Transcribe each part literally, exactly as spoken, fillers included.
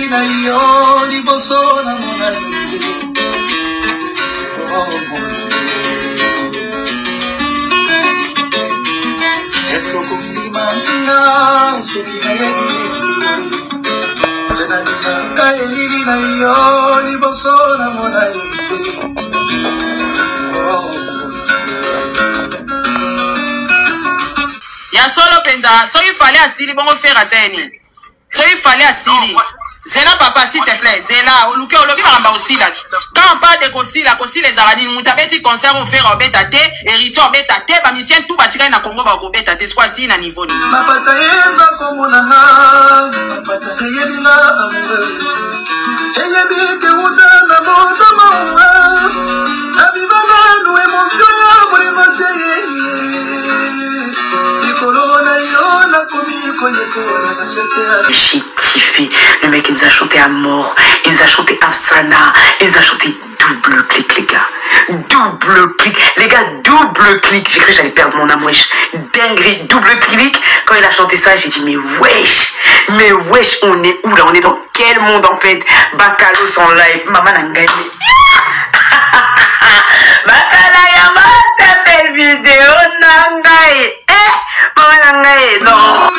na yo liboso na mona est-ce que kondima na soki na yebisi na nina elili na yo liboso na mona ya solo penza so il fallait asili bongo faire azeni so il fallait asili zela papa s'il te plaît zela oluke olobi maramba aussi là quand on parle de kosila kosila les arani muta beti concert on faire obeta te héritier obeta te ba misien tout batika na Congo ba obeta te soit si na niveau ni mapata yeza komona ha mapata yebinga eyebi ke uta na moto mawa abibana no emotion ya muri mote J'ai kiffé. Le mec il nous a chanté à mort. Il nous a chanté Afsana. Il nous a chanté double clic les gars. Double clic. Les gars, double clic. J'ai cru que j'allais perdre mon âme, wesh. Dinguerie, double clic. Quand il a chanté ça, j'ai dit mais wesh. Mais wesh, on est où là? On est dans quel monde en fait? Bakalos en live. Maman a gagné. Bakalaya, ta belle vidéo nangai. Eh, maman nangai. Non.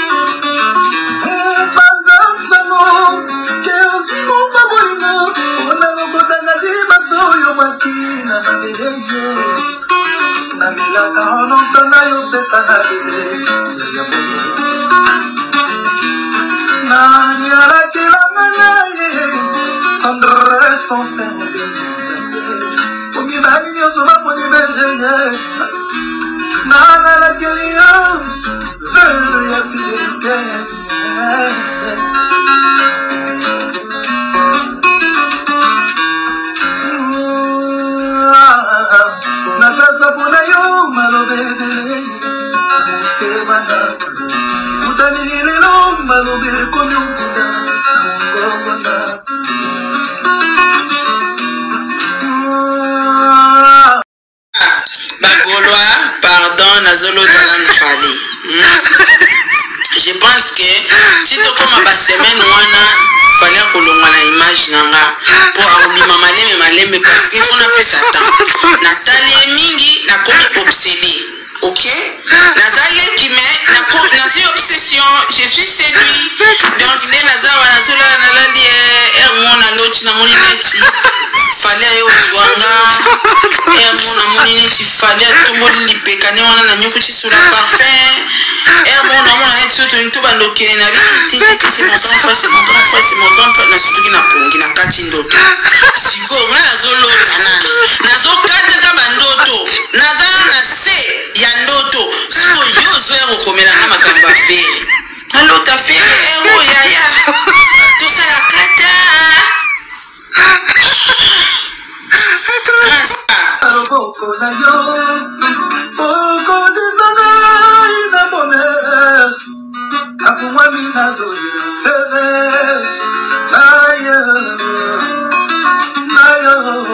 Sans faire mon bien, pour m'y bannir, sur ma monnaie, Nana la guérilla, veut y fidélité. Na casa bona yo, malo bebe, te manda, utani lelo, malo bebe, comme un puta, un pardon, Nazolo Talan Fali. Je pense que si tu comme ma semaine, on fallait que l'on a l'image nanga pour avoir ma malème malème parce qu'il faut n'appeler Satan. Nathalie Mingi n'a pas obsédé. Ok? Nathalie qui met n'a pas une obsession. Je suis séduit. Donc, les Nazawa Nazola Nalali et mon alloche na mon ineti. Fallait au Zwanga. Et mon amonineti fallait tout le monde l'ipekane. On a n'yukuchi sur la parfum. Et mon amour n'est tout un tout bando qui n'a vu. C'est mon grand frère, c'est mon grand frère, c'est mon grand frère. N'a surtout qui n'a pas qui n'a katindoto. Siko, on a zolo kanan. Nazo kata kabandoto. Nazala na se yandoto. Siko yo zoya kokomela na makamba fe. Allo ta fe ero yaya. Tout ça la kata. Boko na yo, boko de nana ina bonheur. Kafuma mina zoji na feve, na yo, na yo,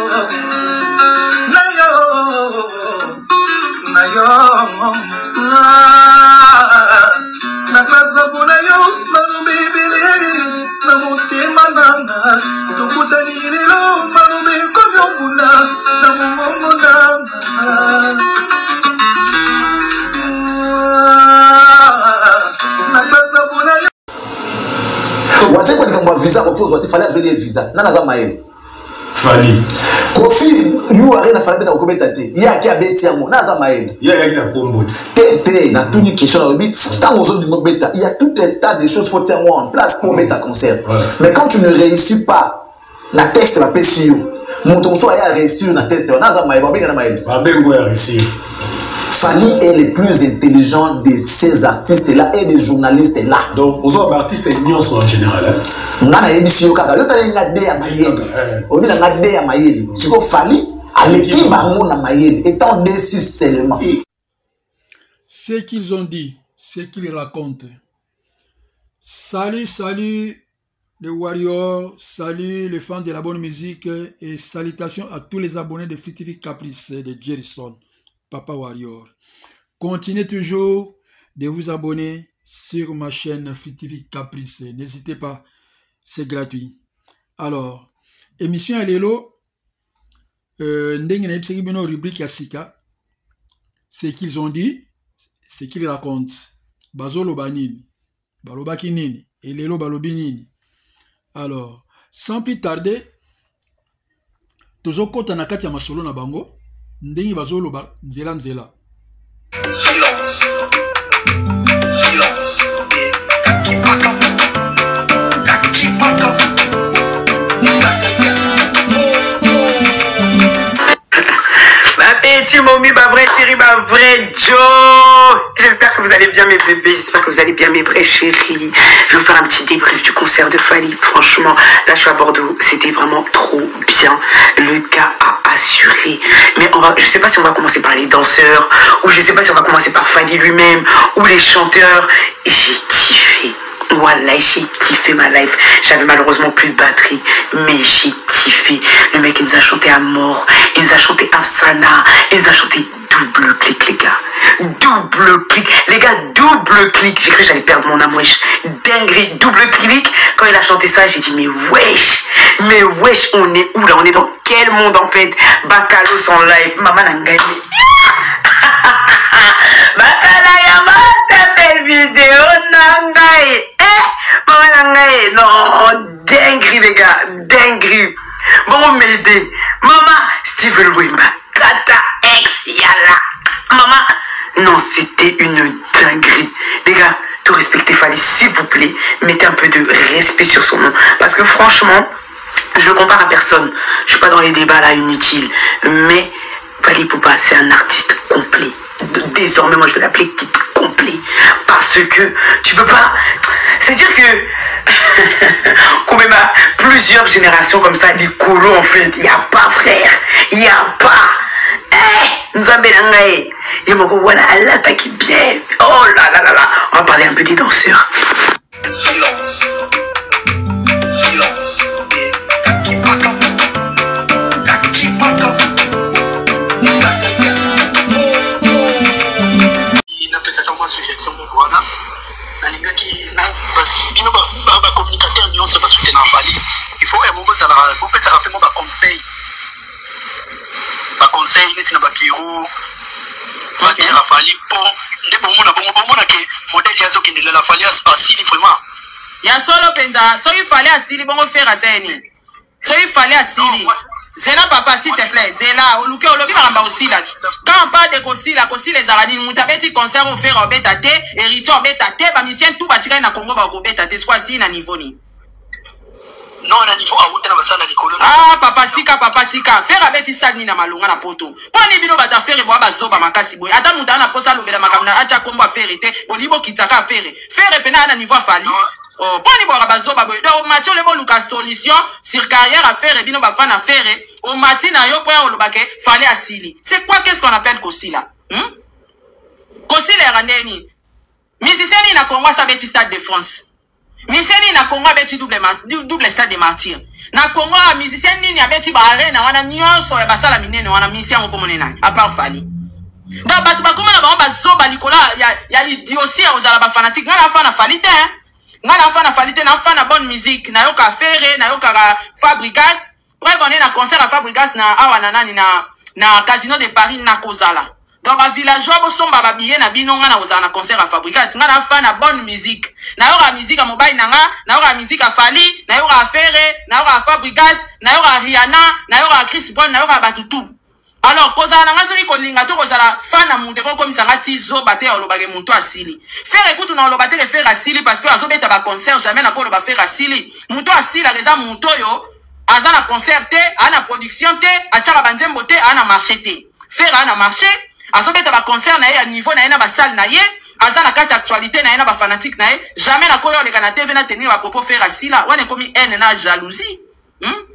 na yo, na yo, na casa bona yo, manu bibili, na mote manana, tukutani lilo, manu be komyo buna, na mumongo na. Wazee kwa nikamwa visa kwa kiozo wati fallait ajouer des visa nana za maele fali kofi yu arena fallait beta kokobeta te ya ki abeti yango nana za maele ya ya ki na kombo te te na tout ni question na bit tant aux autres beta il y a tout un tas de choses faut tenir en place pour mettre un concert mais quand tu ne réussis pas la test va passer yo mon ton soit ya réussir na test nana za maele ba benga na maele ba bengo ya réussir. Fali est le plus intelligent de ces artistes-là et des journalistes-là. Donc, aux autres artistes, ils sont en général. On a un émission qui a été à Mayeli. On a été à Mayeli. Si vous Fali, à l'équipe, on a Mayeli. Étant D six seulement. Ce qu'ils ont dit, ce qu'ils racontent. Salut, salut les Warriors, salut les fans de la bonne musique et salutations à tous les abonnés de Fritific Caprice de Jerison. Papa Warrior. Continuez toujours de vous abonner sur ma chaîne Fritific Caprice. N'hésitez pas, c'est gratuit. Alors, émission à l'élo, euh, ndenge na yebisaki bino rubrique ya sika, ce qu'ils ont dit, ce qu'ils racontent. Bazoloba nini, balobaki nini, et lelo balobi nini. Alors, sans plus tarder, tozo kota na kati ya masolo na bango, ndenge bazoloba nzela nzela. Silence. Silence. Ma petite momie, ma vraie chérie, ma vraie Joe. J'espère que vous allez bien mes bébés, j'espère que vous allez bien mes vrais chéris. Je vais vous faire un petit débrief du concert de Fally. Franchement, là je suis à Bordeaux, c'était vraiment trop bien. Le gars a assuré. Mais on va, je sais pas si on va commencer par les danseurs, ou je sais pas si on va commencer par Fally lui-même, ou les chanteurs. J'ai kiffé. Voilà, j'ai kiffé ma life. J'avais malheureusement plus de batterie, mais j'ai kiffé. Le mec, il nous a chanté à mort. Il nous a chanté Afsana. Il nous a chanté double clic, les gars. Double clic. Les gars, double clic. J'ai cru que j'allais perdre mon âme, wesh. Dinguerie, double clic. Quand il a chanté ça, j'ai dit, mais wesh. Mais wesh, on est où là? On est dans quel monde en fait? Bakalos en live. Maman a gagné. Bakalaya, ta belle vidéo, nangaï. Non, dinguerie les gars, dinguerie. Bon, m'aider. Maman, Steven Wimba, Kata X, Yala. Maman, non, c'était une dinguerie. Les gars, tout respecter Fally, s'il vous plaît, mettez un peu de respect sur son nom. Parce que franchement, je le compare à personne. Je suis pas dans les débats là inutiles. Mais Fally Poupa, c'est un artiste complet. Désormais, moi, je vais l'appeler kit complet. Parce que tu peux pas... C'est-à-dire que... Comme même plusieurs générations comme ça, des colos en fait. Il n'y a pas, frère. Il n'y a pas. Eh, nous avons bien. Il m'a dit, voilà, elle attaque bien. Oh là là là là. On va parler un peu des danseurs. Silence. Silence. Suggestion pour moi, nalingaki na basi bino ba ba communicateur nyonso ba soutenir Fally. Il faut un moment ça la pour faire ça rapidement ba conseil. Ba conseil neti na ba bureau. Va dire Fally pour nde bon mona bon bon mona ke modèle yazo ki ndela Fally asili vraiment. Ya solo penza, so il fallait asili bon faire azeni. So il fallait asili. Zela papa s'il te plaît, Zela, au luke au lobi maramba aussi là. Quand on parle de Kosila, Kosila les arani, nous t'avons dit concert on fait en bétate, héritier en bétate, bah mission tout va tirer na Congo bah au bétate, soit si na niveau ni. Non, na niveau à où t'as ça na l'école. Ah papa tika papa tika, faire abeti sali na malunga na poto. Pour ni bino bata faire bois bazoba makasi boy. Ata muta na posa lobela makamna acha kombo faire ite, bolibo kitaka faire. Faire pena na niveau Fally. Oh, pour les boire bazoba boy. Donc match le bon Lucas solution sur carrière à faire et bino ba fan à faire. Au matin na yo point au bake Fally asili. C'est quoi qu'est-ce qu'on appelle Kosila? Hmm? Kosila randeni. Musicien na Congo sa beti stade de France. Musicien na Congo beti double double stade de martyr. Na Congo musicien ni abeti ba arena wana nyonso ya basala minene wana musicien ko monena à part Fally. Donc batu ba komona ba bazoba likola ya ya idiotie ozala ba fanatique na fa na Fally te. Nga na fa na Fally te na fa na bonne musique na yoka faire na yoka Fabrigas. Bref, on est dans concert à Fabrigas na awa na nani na na Casino de Paris na Kozala. Donc ba villageois bo somba ba billet na binonga na ozala na concert à Fabrigas. Nga na fa na bonne musique. Na yoka musique à mobile na nga, na yoka musique à Fally, na yoka Ferre, na yoka Fabrigas, na yoka Rihanna, na yoka Chris Brown, na yoka Batutu. Alors, kozala nga soki kolinga to kozala fan na munde ko komisa nga tizo bate o lobage muntu asili. Faire écoute na lobate ke faire asili parce que azo beta ba concert jamais na ko loba faire asili. Muntu asili reza muntu yo aza na concert te, ana production te, achaka banzembo te, ana marché te. Faire ana marché, azo beta ba concert na ye à niveau na ye na ba salle na ye, aza na kati actualité na ye na ba fanatique na ye, jamais na ko yo le kana T V na tenir ba propos faire asila, wane komi haine na jalousie. Hmm?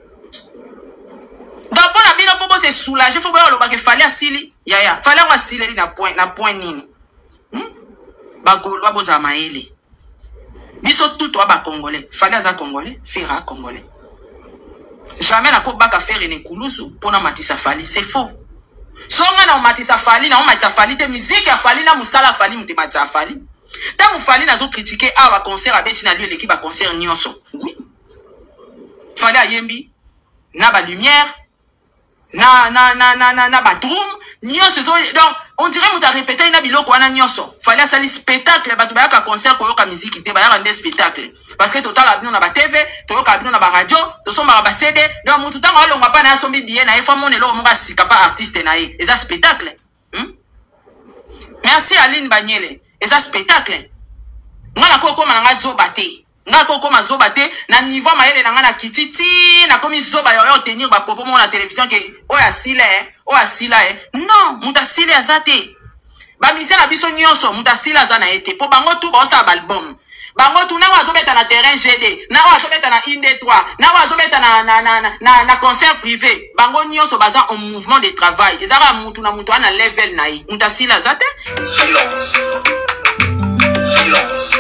Donc pour la bino bobo c'est soulagé, faut voir le bac Fally asili. Ya ya, Fally on asili na point na point nini. Hmm? Ba golwa boza maele. Biso tout toi ba congolais, Fally aza congolais, Fera congolais. Jamais na ko baka faire ne kulusu pour na matisa Fally, c'est faux. Songa na matisa Fally na matisa Fally te musique ya Fally na musala Fally mute matisa Fally. Ta mu Fally na zo critiquer awa concert abeti na lui l'équipe ba concert nyonso. Oui. fallait ayembi na ba lumière na na na na na na ba drum nyonso donc on dirait muta répéter na biloko wana nyonso fallait sali spectacle ba tuba ka concert ko yoka musique te ba ya ndé spectacle parce que total abino na ba T V to yoka abino na ba radio to somba ba C D donc mutu tanga longa pa na sombi bien na efa mone lo monga sika pa artiste na ye eza spectacle hmm? Merci Aline Banyele eza spectacle ngana ko ko mana zoba te nga ko ko mazoba te na niveau mayele na ngana kititi na komi zoba yo tenir ba popo mo na télévision ke o ya sile o ya sila eh non muta sile azate ba musicien na biso nyonso muta sila za na ete po bango tu ba sa album bango tu na wa zo beta na terrain G D na wa zo beta na I N D trois na wa zo beta na na na na na concert privé bango nyonso baza en mouvement de travail ezara mutu na mutu ana level na yi muta sila azate Silence. Silence.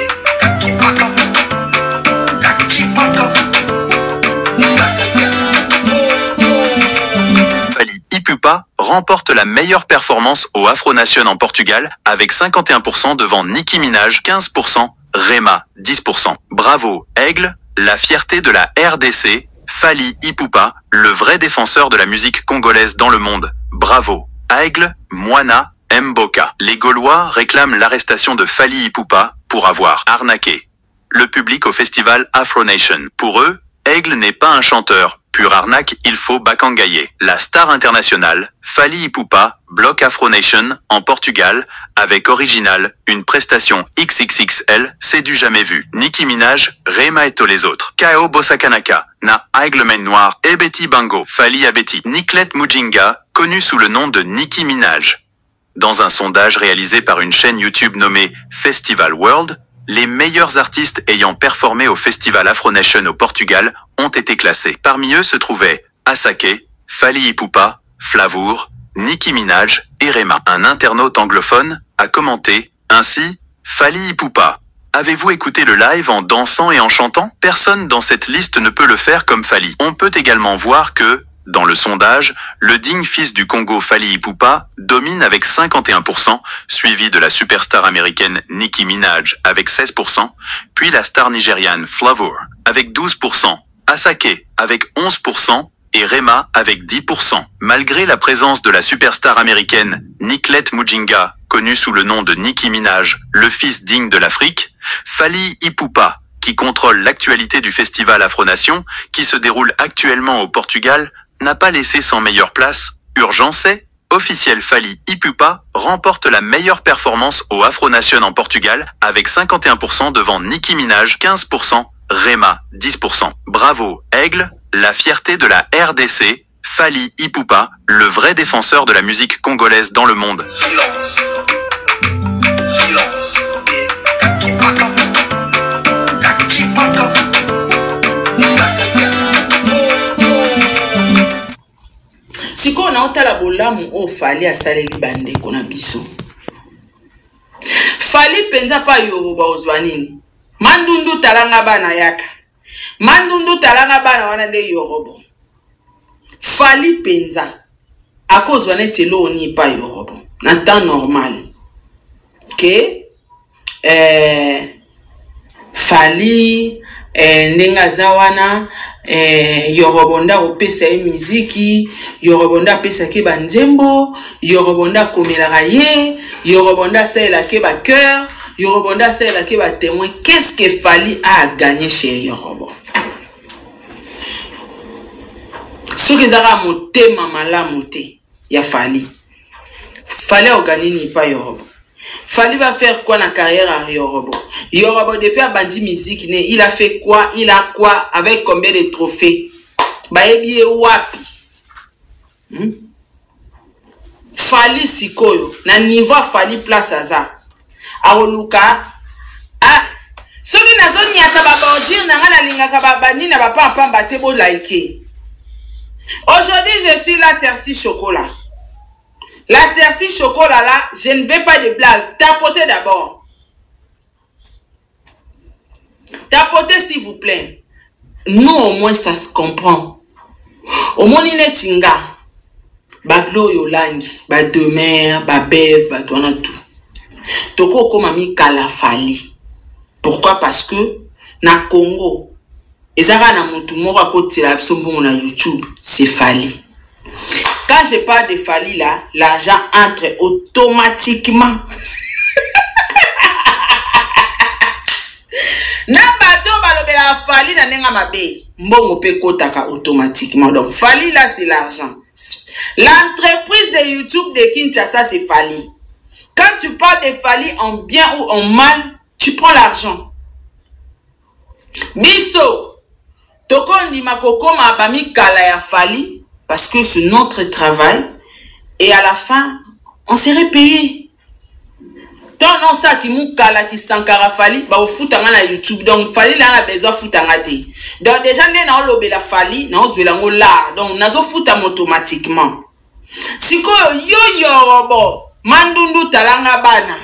Fally Ipupa remporte la meilleure performance au Afro Nation en Portugal avec cinquante et un pour cent devant Nicki Minaj, quinze pour cent, Rema, dix pour cent. Bravo, Aigle, la fierté de la R D C, Fally Ipupa, le vrai défenseur de la musique congolaise dans le monde. Bravo, Aigle, Moana, Mboka. Les Gaulois réclament l'arrestation de Fally Ipupa pour avoir arnaqué le public au festival Afro Nation. Pour eux, Aigle n'est pas un chanteur. Pure arnaque, il faut bakangayer. La star internationale, Fally Ipupa, bloque Afro Nation en Portugal, avec Original, une prestation X X X L, c'est du jamais vu. Nicki Minaj, Rema et tous les autres. K O Bosakanaka, Na Aigle Main Noir, Ebeti Bango, Fally Abeti. Niklet Mujinga, connu sous le nom de Nicki Minaj. Dans un sondage réalisé par une chaîne YouTube nommée Festival World, les meilleurs artistes ayant performé au festival Afro Nation au Portugal ont été classés. Parmi eux se trouvaient Asake, Fally Ipupa, Flavour, Nicki Minaj et Rema. Un internaute anglophone a commenté ainsi: Fally Ipupa. Avez-vous écouté le live en dansant et en chantant? Personne dans cette liste ne peut le faire comme Fally. On peut également voir que, dans le sondage, le digne fils du Congo Fally Ipupa domine avec cinquante et un pour cent, suivi de la superstar américaine Nicki Minaj avec seize pour cent, puis la star nigériane Flavour avec douze pour cent, Asake avec onze pour cent et Rema avec dix pour cent. Malgré la présence de la superstar américaine Niklet Mujinga, connu sous le nom de Nicki Minaj, le fils digne de l'Afrique, Fally Ipupa, qui contrôle l'actualité du festival Afro Nation, qui se déroule actuellement au Portugal, n'a pas laissé sans meilleure place. Urgencé, officiel Fally Ipupa remporte la meilleure performance au Afro Nation en Portugal avec cinquante et un pour cent devant Nicki Minaj, quinze pour cent, Rema, dix pour cent. Bravo, Aigle, la fierté de la R D C, Fally Ipupa, le vrai défenseur de la musique congolaise dans le monde. Silence. Silence. Siko na otala bolamu o Fally asaleli bandeko na biso. Fally penza pa Yoruba ozwa nini? Mandundu talanga bana yaka. Mandundu talanga bana wana de Yoruba. Fally penza akozwa neti lo ni pa Yoruba. Na temps normal. Que eh Fally eh ndenga zawana eh yorobonda opesa e muziki, yorobonda pesa ke banzembo, yorobonda komela ye, yorobonda sela ke ba cœur, yorobonda sela ke ba témoin. Qu'est-ce que Fally a gagné chez Yorobo? Ce que zara motema malamu te ya Fally. Fally a gagné ni pas Yorobo. Fally va faire quoi dans la carrière à Yorobo? Yorobo depuis a bandi musique, il a fait quoi? Il a quoi? Avec combien de trophées? Baebi wapi? Hmm? Fally sikoyo na niveau Fally place aza. Aoluka ah soki na zone ya tababa dire na ngana linga kababa ni na papa pamba te bo like. Aujourd'hui je suis là Cerci Chocolat. La Cerci Chocolat là, je ne veux pas de blague. Tapotez d'abord. Tapotez s'il vous plaît. Nous au moins ça se comprend. Au moins il est tinga. Baglo yolangi, ba demer, ba bev, ba douana tout. Toko komami kala Fally. Pourquoi? Parce que na Congo, ezaka na mutu moko akotela biso mbongo na YouTube, c'est Fally. Quand je parle de Fally là, l'argent entre automatiquement. Na bato balobela Fally na nenga mabe, mbongo pe kotaka automatiquement. Donc Fally là c'est l'argent. L'entreprise de YouTube de Kinshasa c'est Fally. Quand tu parles de Fally en bien ou en mal, tu prends l'argent. Biso, toko ndima kokoma bami kala ya Fally parce que c'est notre travail et à la fin on serait payé. Tant non ça qui mou kala qui sankara Fally ba ofutanga na YouTube, donc Fally là na besoin futanga te. Donc déjà né na lobe la Fally na ozwela ngo la, donc nazo futa automatiquement. Siko yo yo robo mandundu talanga bana.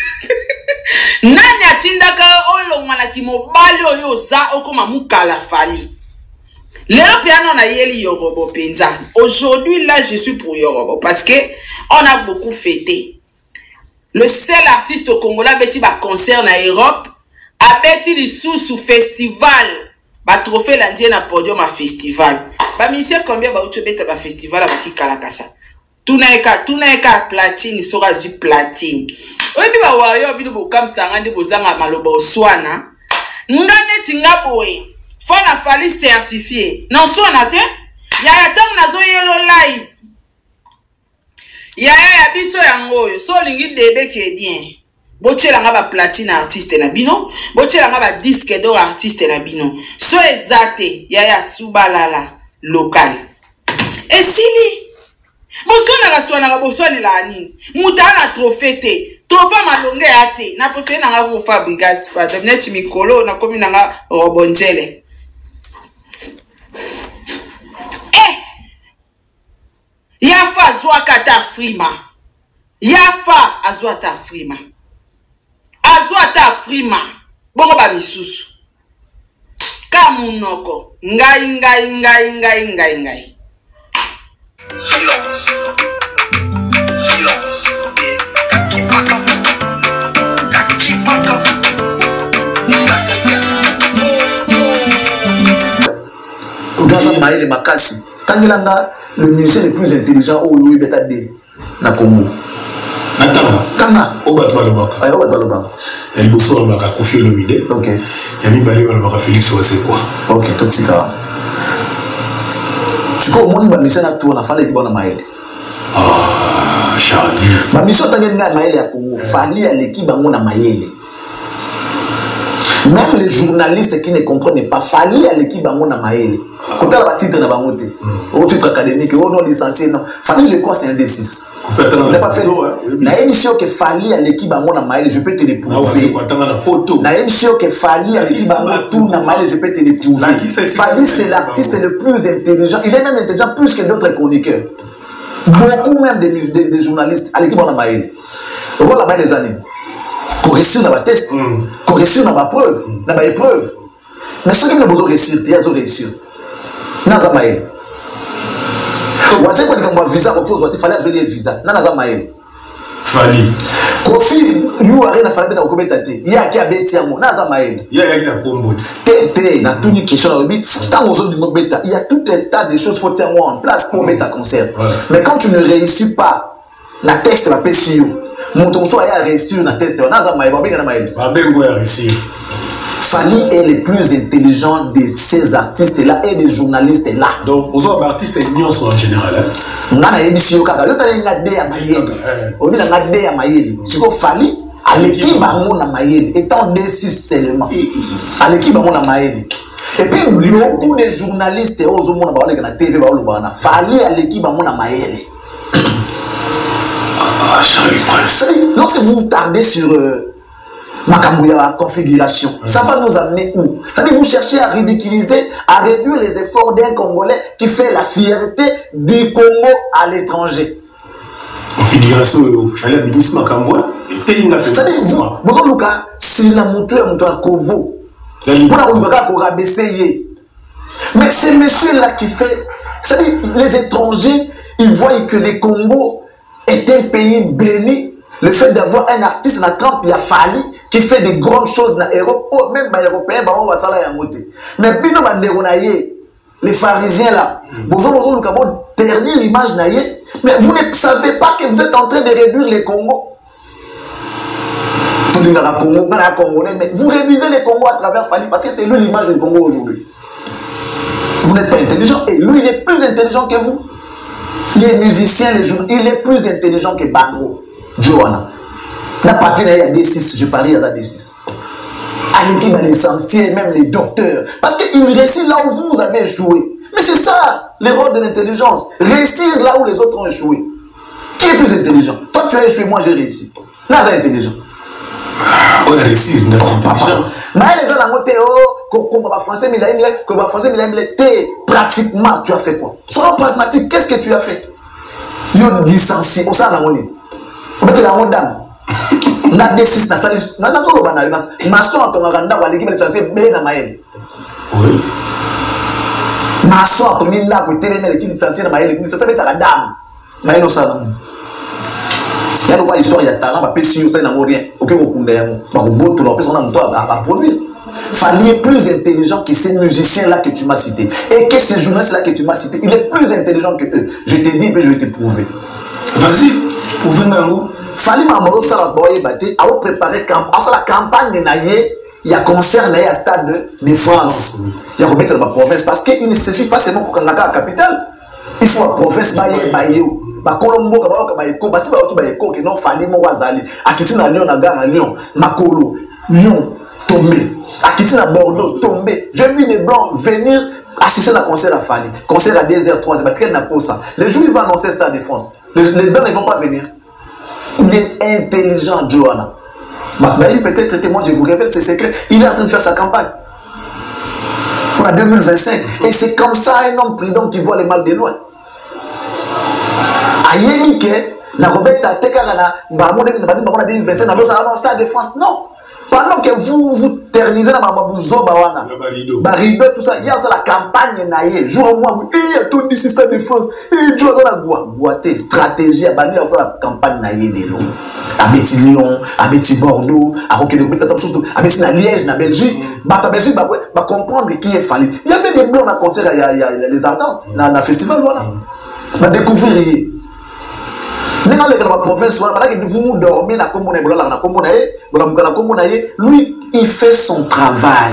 Nani atindaka olongwana ki mobali oyo za okoma mukala Fally. Lelo piano na yeli Yorobo penza. Aujourd'hui là je suis pour Yorobo parce que on a beaucoup fêté. Le seul artiste au Congolais beti ba concert na Europe a beti li sous sous festival ba trophée landie na podium a festival. Ba ministère combien ba uto beta ba festival ba ki kala kasa. Tunaeka tunaeka platine sora zu platine. Oyebi ba wayo bino bo kam sanga ndi bozanga maloba oswana. Ngane tinga boye. Fona Fally certifié. Non sona te? Ya ya tam nazo yellow live. Ya ya biso yango so lingi debe ke bien. Bochela nga ba platine artiste na bino, bochela nga ba disque d'or artiste na bino. So ezate ya ya subalala local. Et sili bosona ka swana ka bosona la nini? Mutana trophée te. Trophée malonge ate. Na préféré na nga ko Fabrigas pa. Devenir mikolo na komi na nga Robonjele. Yafa azwa kata frima. Yafa azwa ta frima. Azwa ta frima. Bongo ba misusu. Kamunoko. Ngai ngai ngai ngai ngai ngai. Silence. Silence. Kakipaka. Kakipaka. Gaza Maïle Makasi. Tangilanga, le musicien le plus intelligent au Louis Betadé na Congo. Natanga. Tanga. Obat Malobaka. Ah, Obat Malobaka. El Bosso Malobaka Kofi Olomide. Ok. Yami Bali Malobaka Félix Ouassé quoi. Ok, tout ça. Tu vois, mon musicien a tout, on a fallu qu'il y ait Maïle. Ah, Charles. Ma mission tangé na Maïle à Congo. Fally à l'équipe à mon Maïle. Même les journalistes qui ne comprennent pas, Fally à l'équipe à mon Maïle. Quand on a titre na bangote, au titre académique, au non licencié, non. Fally, je crois c'est un D six. On n'a pas fait. La émission que Fally à l'équipe à mon Maïle, je peux te l'éprouver. La émission que Fally à l'équipe à mon Maïle, je peux te l'éprouver. Fally, c'est l'artiste le plus intelligent. Il est même intelligent plus que d'autres chroniqueurs. Beaucoup même des, des, des journalistes à l'équipe à mon Maïle. Rôle là-bas des années. Correction dans ma test, correction dans ma preuve, dans ma épreuve. Mais ceux qui ne peuvent pas réussir, ils ont réussi. Naza Maël. Wazé quoi dit comme visa au il fallait jouer des visas. Naza Maël. Fally. Kofi, you are na fallait mettre au cométaté. Il y a qui a bêti à mon Naza Maël. Il y a qui a pombo. Tété, dans toute une question au bit, tant aux autres du bêta, il y a tout un tas de choses faut tenir en place pour mettre un concert. Mais quand tu ne réussis pas, la test va passer. Mon ton soit à réussir na test. Naza Maël, ba benga Maël. Ba bengo ya réussir. Fally est le plus intelligent de ces artistes-là et des journalistes-là. Donc, aux autres artistes, ils sont en général. On a une émission, on a une Mayele. On a une Mayele. Si on Fally, à l'équipe, on a Mayele. Étant D six seulement. À l'équipe, on a Mayele. Et puis, beaucoup de journalistes, aux hommes, on a la T V, on a Fally à l'équipe, on a Mayele. Ah, Charlie Prince. Lorsque vous tardez sur. Euh, ma configuration, mmh. Ça va nous amener où? Ça veut dire vous cherchez à ridiculiser, à réduire les efforts d'un Congolais qui fait la fierté du Congo à l'étranger. Configuration, j'allais ministre Makamboua. Ça veut dire vous, vous avez Luka, si la moto est à Kovo, pour la route qu'on rabaisser. Mais c'est monsieur-là qui fait, ça veut dire les étrangers, ils voient que le Congo est un pays béni. Le fait d'avoir un artiste dans la trempe, il y a Fally, qui qui fait des grandes choses dans l'Europe, oh, même les Européens, bah, on va ça là, mais bino bandero na ye, les pharisiens là, bozo bozo lukabo ternir l'image na ye, mais vous ne savez pas que vous êtes en train de réduire les Congos. Mais vous réduisez les Congos à travers Fali parce que c'est lui l'image du Congo aujourd'hui. Vous n'êtes pas intelligent et lui il est plus intelligent que vous. Les musiciens, les joueurs, il est plus intelligent que Bango, Johanna. La papier il y a D six, je parie à la D six. À l'équipe, à l'essentiel, même les docteurs. Parce qu'il réussit là où vous avez échoué. Mais c'est ça, le rôle de l'intelligence. Réussir là où les autres ont échoué. Qui est plus intelligent? Toi, tu as échoué, moi, j'ai réussi. Là, c'est intelligent. Oui, réussir, non, intelligent. Mais les gens ont dit, oh, comme français, mais il a français, mais il pratiquement, tu as fait quoi? Sois pragmatique, qu'est-ce que tu as fait? Il y a licencié, au sein de la monnaie. On peut la dame. On a D six, on a des choses, on a des choses, on a des choses, on a des choses, on a des choses, on a des choses. Oui. Maçon, on a des choses, on a des choses, on a des choses, on a des choses, on a des choses. Il y a une histoire, il y a un talent, il y a un rien. Ok, on a un produire. Il fallait plus intelligent que ces musiciens-là que tu m'as cités. Et que ces journalistes-là que tu m'as cités, il est plus intelligent que eux. Je te dis, mais je vais te prouver. Vas-y, prouvez-nous. Fallait m'amener ça à boyer batté, à préparer la campagne il y a concert à stade de France. Il y a remettre la province parce qu'il ne suffit pas seulement pour la capitale. Il faut la province bailler bailler. Ba Colombo ka ba ka eko basi ba otu ba eko ke non fali mo wazali akiti na Lyon na gare à Lyon Makolo Lyon tombé akiti na Bordeaux tombé. J'ai vu les blancs venir assister à concert à Fali, concert à deux heures trois heures parce qu'elle n'a pas ça. Les jours ils vont annoncer stade de France. Les, les blancs ne vont pas venir. Il est intelligent, Johanna. Bakbaïli peut-être témoin, je vous révèle ses secrets. Il est en train de faire sa campagne pour la deux mille vingt-cinq. Et c'est comme ça un homme prudent qui voit le mal de loin. Ayemi ke na Robert Teka na mbamo de deux mille vingt-cinq na losa stade de France. Non. Pendant que vous vous ternisez dans Mabuzo Bawana, Barido, tout ça, il y a la campagne naïe, jour au mois, il y a tout le système de France, il y a la boîte, stratégie, à bannir la campagne naïe de l'eau. À Betty Lyon, à Betty Bordeaux, à Roquet de à Betty na Liège, na Belgique, bah ta Belgique, bah comprendre qui est fallu. Il y avait des blancs dans le concert, il y a les Ardentes, dans le festival, voilà. Bah découvrir. Vous dormez na lui il fait son travail.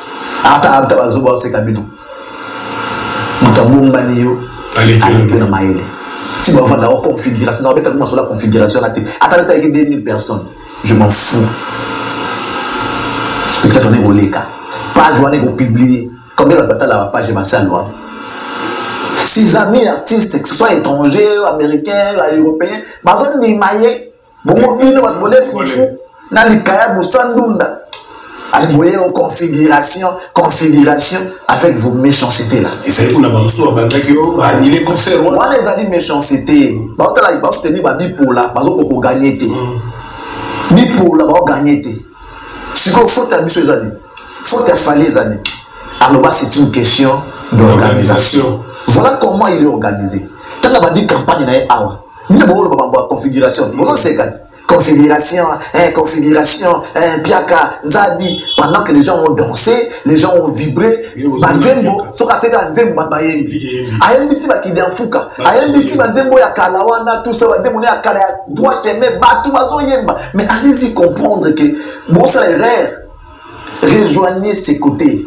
Tu vas voir la configuration, on va sur la configuration attends deux mille personnes, je m'en fous. Spectateur on est au Leka page on est au publier combien de bataille la page ma salle. Ses amis artistes, que ce soit étrangers, américains, européens, ils ont des mailles. Bon, ils ont volé foufou. Dans les kaya, vous sandunda. Allez, vous voyez, configuration, configuration avec vos méchancetés là. Et c'est pour la banque, il est concert. Moi, les amis méchancetés, bah, on t'a dit, bah, on t'a dit, bah, bipolar, bah, on peut gagner. Bipolar, bah, on gagne. Ce qu'il faut, t'as mis sur les années. Faut t'as fallu les années. Alors, c'est une question d'organisation. Voilà comment il est organisé. Quand on a dit campagne, il y a une configuration. Configuration, configuration, piaka, nzadi. Pendant que les gens ont dansé, les gens ont vibré. Banzembo, sokateka nzembo babayembi. Ayembi tiba ki denfuka. Ayembi tiba nzembo ya kalawana, tout ça, nzembo ya kala droit chemin, batu bazo yemba. Mais allez-y comprendre que bon ça est rare. Rejoignez ses côtés.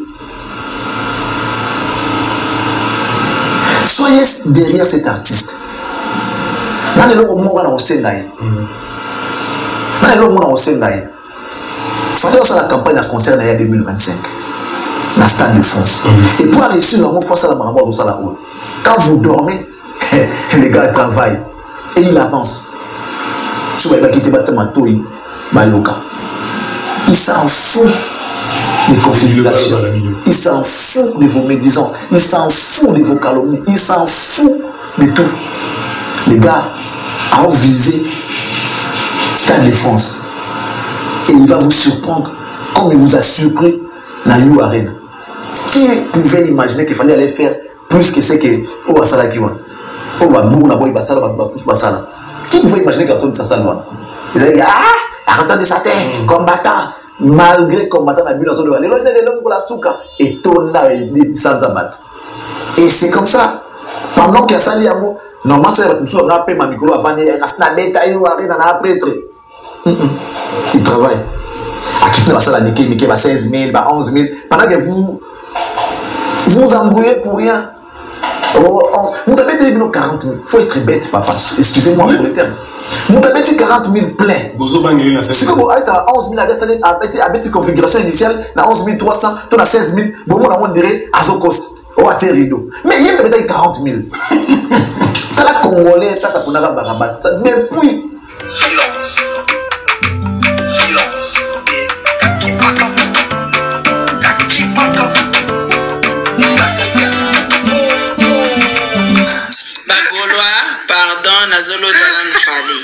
Soyez derrière cet artiste. Dans les logo moura na osendaye. Dans les logo moura na osendaye. Fallait faire la campagne à concert en deux mille vingt-cinq. Dans stade de France. Et pour réussir normalement faut ça la maraba au ça la roule. Quand vous dormez, les gars travaillent et ils avancent. Si vous avez quitté bâtiment toi, bayoka. Il s'en fout des configurations. Il s'en fout de vos médisances. Il s'en fout de vos calomnies. Il s'en fout de tout. Les gars ont visé Stade de France. Et il va vous surprendre comme il vous a surpris dans You Arena. Qui pouvait imaginer qu'il fallait aller faire plus que ce que oh asala kiwa. Oh ba mou na boy basala ba touche basala. Qui pouvait imaginer qu'Antoine ça ça loin. Ils avaient dit ah Antoine de Satin combattant malgré combattant la bulle dans le lelo de l'homme pour la souka et tonna et sans abat. Et c'est comme ça. Pendant qu'il y a ça, normalement, c'est sur rappé ma micro avant de na beta yo ari na prêtre. Il travaille. À qui va ça la niquer niquer va seize mille, va onze mille pendant que vous vous embrouillez pour rien. Oh, vous avez dit quarante mille. Faut être bête, papa. Excusez-moi pour le terme. Vous avez dit quarante mille plein. Si vous avez onze mille avec cette configuration initiale, na onze mille trois cents, tu as seize mille, bon, on dirait Azokos. Oh, à rideau. Mais il y a quarante mille. T'as la Congolais, t'as ça pour n'avoir barabas. Depuis. Silence. Silence. Nazolo Talan Fali.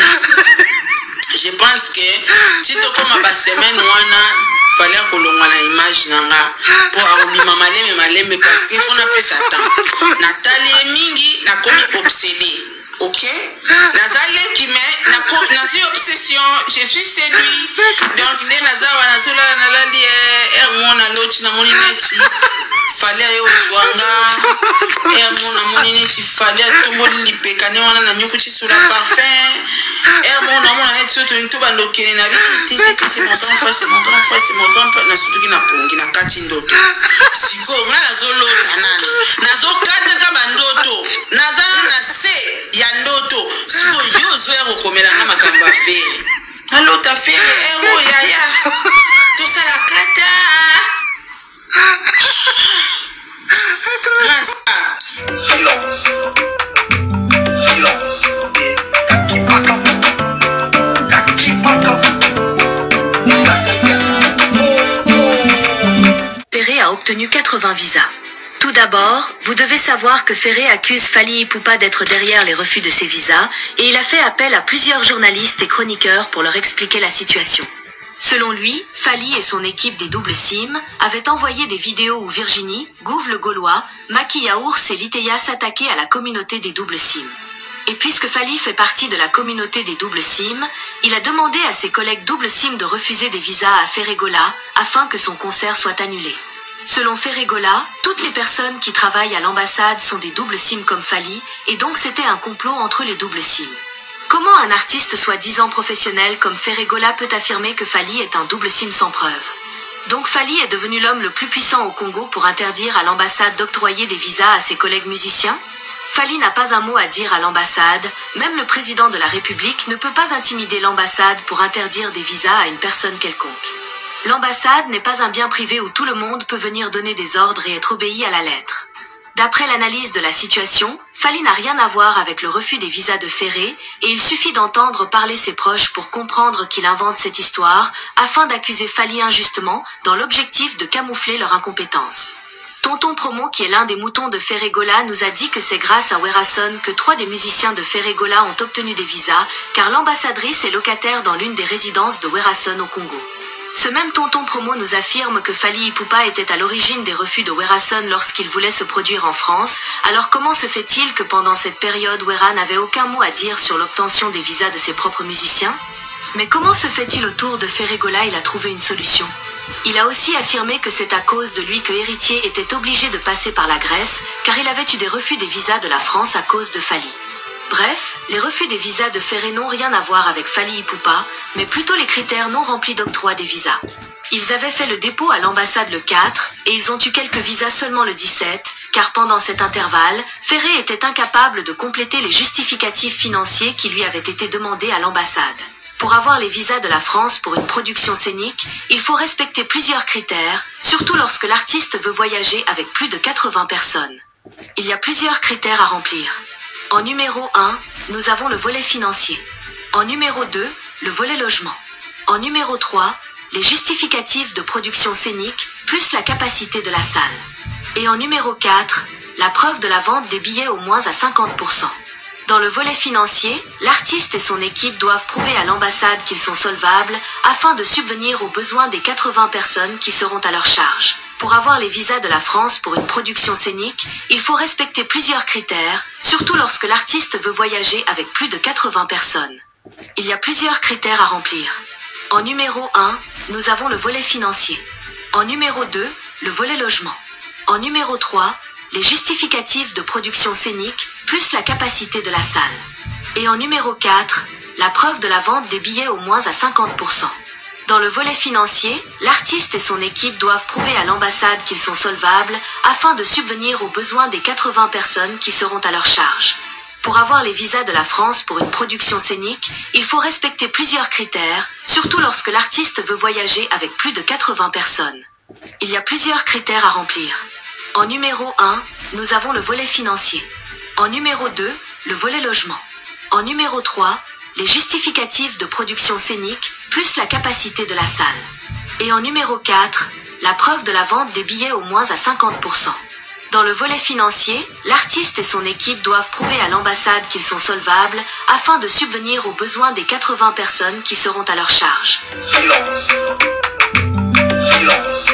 Je pense que si tu comme ma semaine wana fallait que l'on a image nanga pour abima maleme maleme parce qu'il faut na pesa temps. Nathalie mingi na comme obsédé. OK? Nazale qui met na na suis obsession, je suis séduit. Donc les nazawa nazola nalali er mona lochi na moni neti. Fallait yo zwanga. Er mona moni neti fallait tout monde lipekane wana na nyokuchi sur la parfum. Er mona mona neti soto nto bandokene na bi tete c'est mon temps fois c'est mon temps fois c'est mon temps na sutuki na pongi na kati ndoto. Siko nga nazolo tanana. Nazokata kama ndoto. Nazala na se ya ndoto. Siko yo zoya kokomela na makambo afere. Allo ta fere ero yaya. To sala kata. Silence. Silence. Ferré a obtenu quatre-vingts visas. Tout d'abord, vous devez savoir que Ferré accuse Fally Ipupa d'être derrière les refus de ses visas et il a fait appel à plusieurs journalistes et chroniqueurs pour leur expliquer la situation. Selon lui, Fally et son équipe des doubles SIM avaient envoyé des vidéos où Virginie, Gouve le Gaulois, Maki Yaours et Litéa s'attaquaient à la communauté des doubles SIM. Et puisque Fally fait partie de la communauté des doubles SIM, il a demandé à ses collègues doubles SIM de refuser des visas à Ferregola afin que son concert soit annulé. Selon Ferregola, toutes les personnes qui travaillent à l'ambassade sont des doubles SIM comme Fally, et donc c'était un complot entre les doubles SIM. Comment un artiste soi-disant professionnel comme Ferregola peut affirmer que Fally est un double SIM sans preuve? Donc Fally est devenu l'homme le plus puissant au Congo pour interdire à l'ambassade d'octroyer des visas à ses collègues musiciens? Fally n'a pas un mot à dire à l'ambassade, même le président de la République ne peut pas intimider l'ambassade pour interdire des visas à une personne quelconque. L'ambassade n'est pas un bien privé où tout le monde peut venir donner des ordres et être obéi à la lettre. D'après l'analyse de la situation, Fally n'a rien à voir avec le refus des visas de Ferré, et il suffit d'entendre parler ses proches pour comprendre qu'il invente cette histoire, afin d'accuser Fally injustement, dans l'objectif de camoufler leur incompétence. Tonton Promo, qui est l'un des moutons de Ferregola, nous a dit que c'est grâce à Werason que trois des musiciens de Ferregola ont obtenu des visas, car l'ambassadrice est locataire dans l'une des résidences de Werason au Congo. Ce même tonton Promo nous affirme que Fally Ipupa était à l'origine des refus de Werason lorsqu'il voulait se produire en France. Alors comment se fait-il que pendant cette période Wera n'avait aucun mot à dire sur l'obtention des visas de ses propres musiciens? Mais comment se fait-il autour de Ferregola il a trouvé une solution? Il a aussi affirmé que c'est à cause de lui que Héritier était obligé de passer par la Grèce, car il avait eu des refus des visas de la France à cause de Fally. Bref, les refus des visas de Ferré n'ont rien à voir avec Fally Ipupa, mais plutôt les critères non remplis d'octroi des visas. Ils avaient fait le dépôt à l'ambassade le quatre, et ils ont eu quelques visas seulement le dix-sept, car pendant cet intervalle, Ferré était incapable de compléter les justificatifs financiers qui lui avaient été demandés à l'ambassade. Pour avoir les visas de la France pour une production scénique, il faut respecter plusieurs critères, surtout lorsque l'artiste veut voyager avec plus de quatre-vingts personnes. Il y a plusieurs critères à remplir. En numéro un, nous avons le volet financier. En numéro deux, le volet logement. En numéro trois, les justificatifs de production scénique, plus la capacité de la salle. Et en numéro quatre, la preuve de la vente des billets au moins à cinquante pour cent. Dans le volet financier, l'artiste et son équipe doivent prouver à l'ambassade qu'ils sont solvables afin de subvenir aux besoins des quatre-vingts personnes qui seront à leur charge. Pour avoir les visas de la France pour une production scénique, il faut respecter plusieurs critères, surtout lorsque l'artiste veut voyager avec plus de quatre-vingts personnes. Il y a plusieurs critères à remplir. En numéro un, nous avons le volet financier. En numéro deux, le volet logement. En numéro trois, les justificatifs de production scénique, plus la capacité de la salle. Et en numéro quatre, la preuve de la vente des billets au moins à cinquante pour cent. Dans le volet financier, l'artiste et son équipe doivent prouver à l'ambassade qu'ils sont solvables afin de subvenir aux besoins des quatre-vingts personnes qui seront à leur charge. Pour avoir les visas de la France pour une production scénique, il faut respecter plusieurs critères, surtout lorsque l'artiste veut voyager avec plus de quatre-vingts personnes. Il y a plusieurs critères à remplir. En numéro un, nous avons le volet financier. En numéro deux, le volet logement. En numéro trois, les justificatifs de production scénique, plus la capacité de la salle. Et en numéro quatre, la preuve de la vente des billets au moins à cinquante pour cent. Dans le volet financier, l'artiste et son équipe doivent prouver à l'ambassade qu'ils sont solvables afin de subvenir aux besoins des quatre-vingts personnes qui seront à leur charge. Silence. Silence.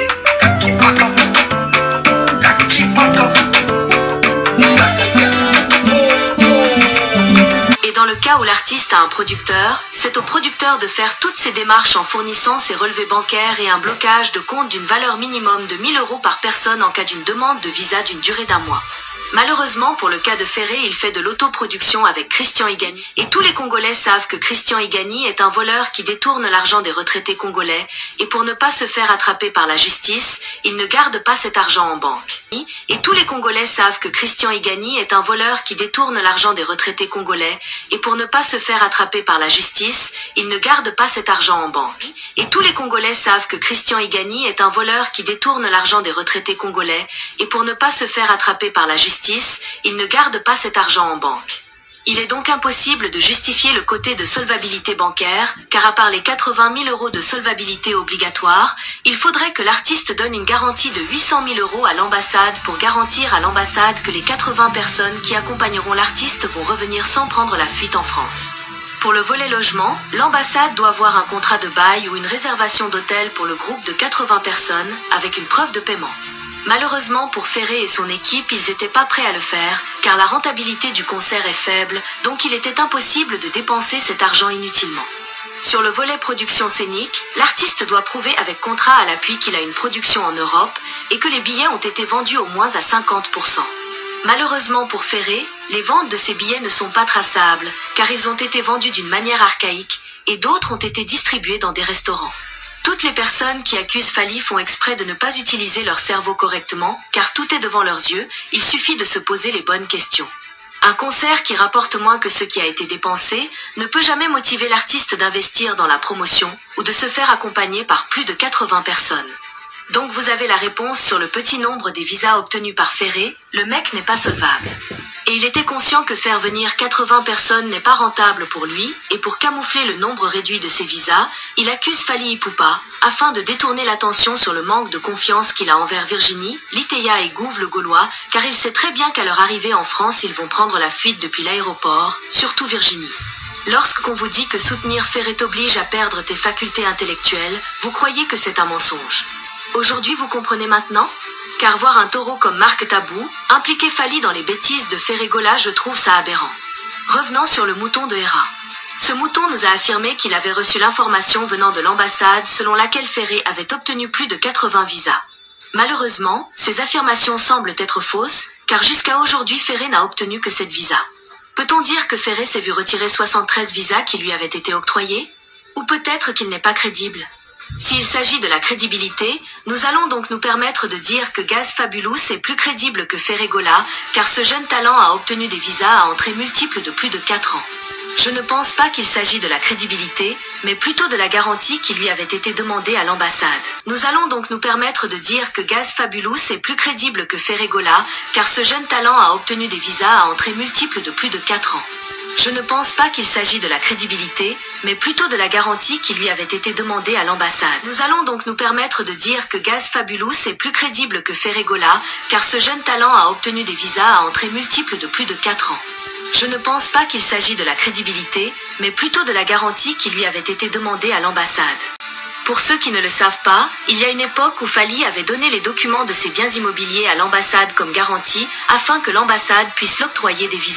Et dans le cas où l'artiste a un producteur, c'est au producteur de faire toutes ses démarches en fournissant ses relevés bancaires et un blocage de compte d'une valeur minimum de mille euros par personne en cas d'une demande de visa d'une durée d'un mois. Malheureusement, pour le cas de Ferré, il fait de l'autoproduction avec Christian Igany. Et tous les Congolais savent que Christian Igany est un voleur qui détourne l'argent des retraités congolais. Et pour ne pas se faire attraper par la justice, il ne garde pas cet argent en banque. Et tous les Congolais savent que Christian Igany est un voleur qui détourne l'argent des retraités congolais. Et pour ne pas se faire attraper par la justice, il ne garde pas cet argent en banque. Et tous les Congolais savent que Christian Igany est un voleur qui détourne l'argent des retraités congolais. Et pour ne pas se faire attraper par la justice, il ne garde pas cet argent en banque. Il est donc impossible de justifier le côté de solvabilité bancaire, car à part les quatre-vingt mille euros de solvabilité obligatoire, il faudrait que l'artiste donne une garantie de huit cent mille euros à l'ambassade pour garantir à l'ambassade que les quatre-vingts personnes qui accompagneront l'artiste vont revenir sans prendre la fuite en France. Pour le volet logement, l'ambassade doit avoir un contrat de bail ou une réservation d'hôtel pour le groupe de quatre-vingts personnes, avec une preuve de paiement. Malheureusement pour Ferré et son équipe, ils n'étaient pas prêts à le faire, car la rentabilité du concert est faible, donc il était impossible de dépenser cet argent inutilement. Sur le volet production scénique, l'artiste doit prouver avec contrat à l'appui qu'il a une production en Europe, et que les billets ont été vendus au moins à cinquante pour cent. Malheureusement pour Ferré, les ventes de ces billets ne sont pas traçables, car ils ont été vendus d'une manière archaïque, et d'autres ont été distribués dans des restaurants. Toutes les personnes qui accusent Fally font exprès de ne pas utiliser leur cerveau correctement, car tout est devant leurs yeux, il suffit de se poser les bonnes questions. Un concert qui rapporte moins que ce qui a été dépensé ne peut jamais motiver l'artiste d'investir dans la promotion, ou de se faire accompagner par plus de quatre-vingts personnes. Donc vous avez la réponse sur le petit nombre des visas obtenus par Ferré, le mec n'est pas solvable. Et il était conscient que faire venir quatre-vingts personnes n'est pas rentable pour lui, et pour camoufler le nombre réduit de ses visas, il accuse Fally Ipupa, afin de détourner l'attention sur le manque de confiance qu'il a envers Virginie, Litéa et Gouve le Gaulois, car il sait très bien qu'à leur arrivée en France ils vont prendre la fuite depuis l'aéroport, surtout Virginie. Lorsqu'on vous dit que soutenir Ferré t'oblige à perdre tes facultés intellectuelles, vous croyez que c'est un mensonge. Aujourd'hui vous comprenez maintenant ? Car voir un taureau comme Marc Tabou, impliquer Fally dans les bêtises de Ferré-Gola, je trouve ça aberrant. Revenons sur le mouton de Héra. Ce mouton nous a affirmé qu'il avait reçu l'information venant de l'ambassade selon laquelle Ferré avait obtenu plus de quatre-vingts visas. Malheureusement, ces affirmations semblent être fausses, car jusqu'à aujourd'hui Ferré n'a obtenu que sept visas. Peut-on dire que Ferré s'est vu retirer soixante-treize visas qui lui avaient été octroyés ? Ou peut-être qu'il n'est pas crédible ? S'il s'agit de la crédibilité, nous allons donc nous permettre de dire que Gaz Fabulous est plus crédible que Ferré-Gola, car ce jeune talent a obtenu des visas à entrées multiples de plus de quatre ans. Je ne pense pas qu'il s'agit de la crédibilité, mais plutôt de la garantie qui lui avait été demandée à l'ambassade. Nous allons donc nous permettre de dire que Gaz Fabulous est plus crédible que Ferré-Gola, car ce jeune talent a obtenu des visas à entrées multiples de plus de quatre ans. Je ne pense pas qu'il s'agit de la crédibilité, mais plutôt de la garantie qui lui avait été demandée à l'ambassade. Nous allons donc nous permettre de dire que Gaz Fabulous est plus crédible que Ferré-Gola, car ce jeune talent a obtenu des visas à entrées multiples de plus de quatre ans. Je ne pense pas qu'il s'agit de la crédibilité, mais plutôt de la garantie qui lui avait été demandée à l'ambassade. Pour ceux qui ne le savent pas, il y a une époque où Fally avait donné les documents de ses biens immobiliers à l'ambassade comme garantie, afin que l'ambassade puisse l'octroyer des visas.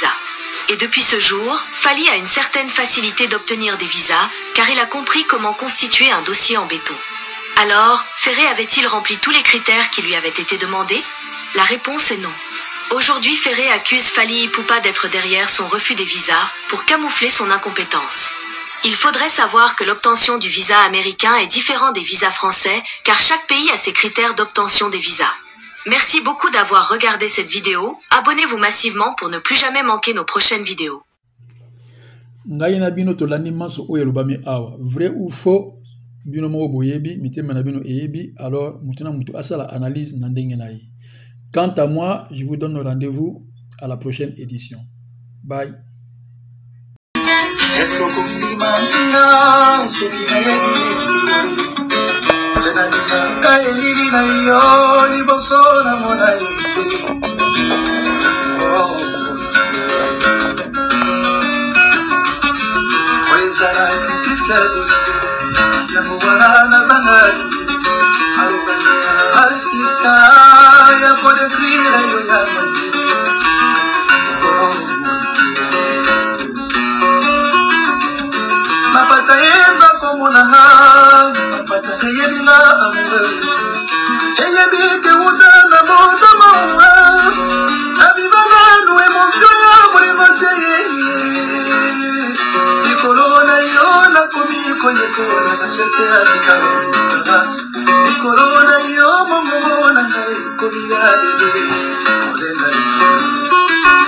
Et depuis ce jour, Fally a une certaine facilité d'obtenir des visas, car il a compris comment constituer un dossier en béton. Alors, Ferré avait-il rempli tous les critères qui lui avaient été demandés? La réponse est non. Aujourd'hui, Ferré accuse Fally Ipupa d'être derrière son refus des visas, pour camoufler son incompétence. Il faudrait savoir que l'obtention du visa américain est différent des visas français, car chaque pays a ses critères d'obtention des visas. Merci beaucoup d'avoir regardé cette vidéo, abonnez-vous massivement pour ne plus jamais manquer nos prochaines vidéos. Ngai na bino to l'animation oyo lobami awa, vrai ou faux, bino mo boyebi, mitema na bino eyebi, alors mutuna mutu asala analyse na ndenge na ye. Quant à moi, je vous donne rendez-vous à la prochaine édition. Bye.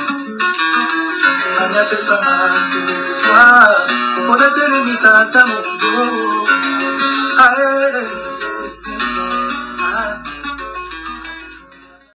Pesa, por la televisa,